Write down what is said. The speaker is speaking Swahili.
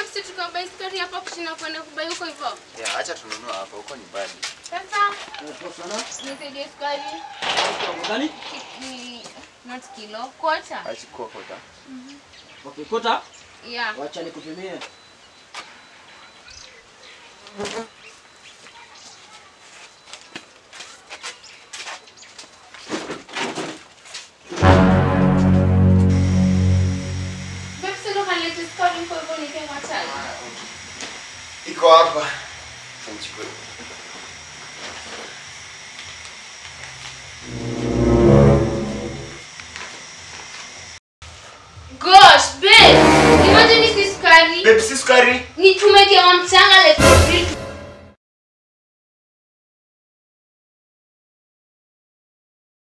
Basi tukabai sukari hapa kushina kwenda kubai huko hivyo. Yeah, acha tununua hapa huko nyumbani. Sasa nisaidie sukari. Gani? Not kilo, quarter. Achukua quarter. Okay, quarter? Yeah. Wacha nikupimie. Iko hapa. Nichukue. Gosh, babe! Imagine this sukari. Babe, si sukari. Ni tumedia mchanga like